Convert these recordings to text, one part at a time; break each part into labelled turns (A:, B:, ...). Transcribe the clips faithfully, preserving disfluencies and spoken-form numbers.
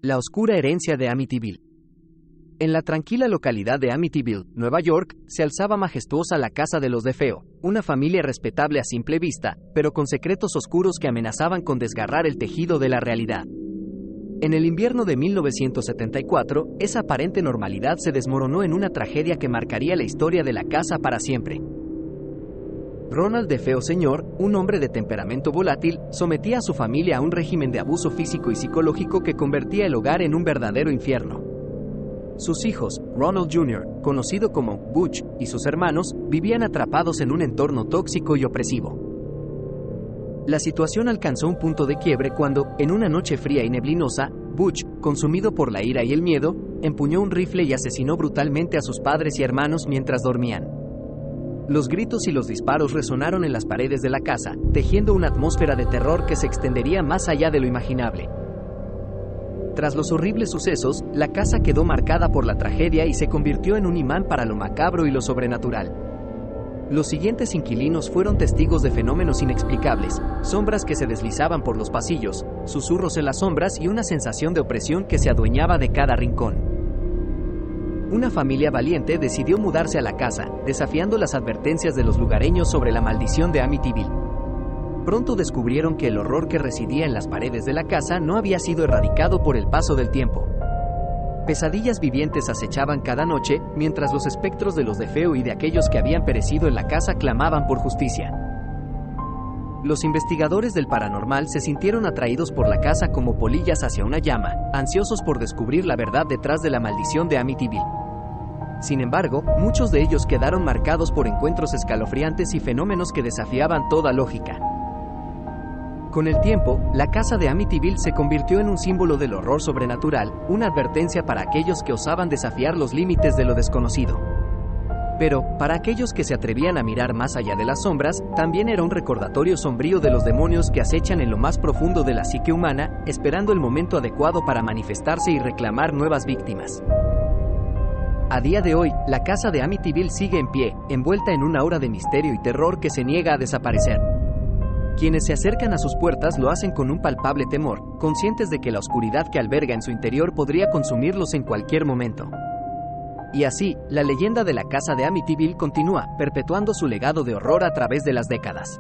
A: La oscura herencia de Amityville. En la tranquila localidad de Amityville, Nueva York, se alzaba majestuosa la casa de los DeFeo, una familia respetable a simple vista, pero con secretos oscuros que amenazaban con desgarrar el tejido de la realidad. En el invierno de mil novecientos setenta y cuatro, esa aparente normalidad se desmoronó en una tragedia que marcaría la historia de la casa para siempre. Ronald DeFeo señor, un hombre de temperamento volátil, sometía a su familia a un régimen de abuso físico y psicológico que convertía el hogar en un verdadero infierno. Sus hijos, Ronald junior, conocido como Butch, y sus hermanos, vivían atrapados en un entorno tóxico y opresivo. La situación alcanzó un punto de quiebre cuando, en una noche fría y neblinosa, Butch, consumido por la ira y el miedo, empuñó un rifle y asesinó brutalmente a sus padres y hermanos mientras dormían. Los gritos y los disparos resonaron en las paredes de la casa, tejiendo una atmósfera de terror que se extendería más allá de lo imaginable. Tras los horribles sucesos, la casa quedó marcada por la tragedia y se convirtió en un imán para lo macabro y lo sobrenatural. Los siguientes inquilinos fueron testigos de fenómenos inexplicables, sombras que se deslizaban por los pasillos, susurros en las sombras y una sensación de opresión que se adueñaba de cada rincón. Una familia valiente decidió mudarse a la casa, desafiando las advertencias de los lugareños sobre la maldición de Amityville. Pronto descubrieron que el horror que residía en las paredes de la casa no había sido erradicado por el paso del tiempo. Pesadillas vivientes acechaban cada noche, mientras los espectros de los DeFeo y de aquellos que habían perecido en la casa clamaban por justicia. Los investigadores del paranormal se sintieron atraídos por la casa como polillas hacia una llama, ansiosos por descubrir la verdad detrás de la maldición de Amityville. Sin embargo, muchos de ellos quedaron marcados por encuentros escalofriantes y fenómenos que desafiaban toda lógica. Con el tiempo, la casa de Amityville se convirtió en un símbolo del horror sobrenatural, una advertencia para aquellos que osaban desafiar los límites de lo desconocido. Pero, para aquellos que se atrevían a mirar más allá de las sombras, también era un recordatorio sombrío de los demonios que acechan en lo más profundo de la psique humana, esperando el momento adecuado para manifestarse y reclamar nuevas víctimas. A día de hoy, la casa de Amityville sigue en pie, envuelta en una aura de misterio y terror que se niega a desaparecer. Quienes se acercan a sus puertas lo hacen con un palpable temor, conscientes de que la oscuridad que alberga en su interior podría consumirlos en cualquier momento. Y así, la leyenda de la casa de Amityville continúa, perpetuando su legado de horror a través de las décadas.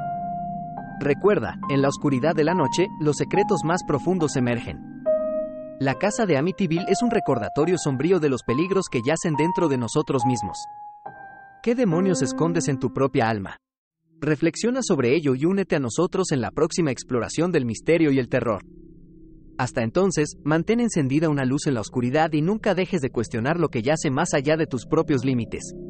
A: Recuerda, en la oscuridad de la noche, los secretos más profundos emergen. La casa de Amityville es un recordatorio sombrío de los peligros que yacen dentro de nosotros mismos. ¿Qué demonios escondes en tu propia alma? Reflexiona sobre ello y únete a nosotros en la próxima exploración del misterio y el terror. Hasta entonces, mantén encendida una luz en la oscuridad y nunca dejes de cuestionar lo que yace más allá de tus propios límites.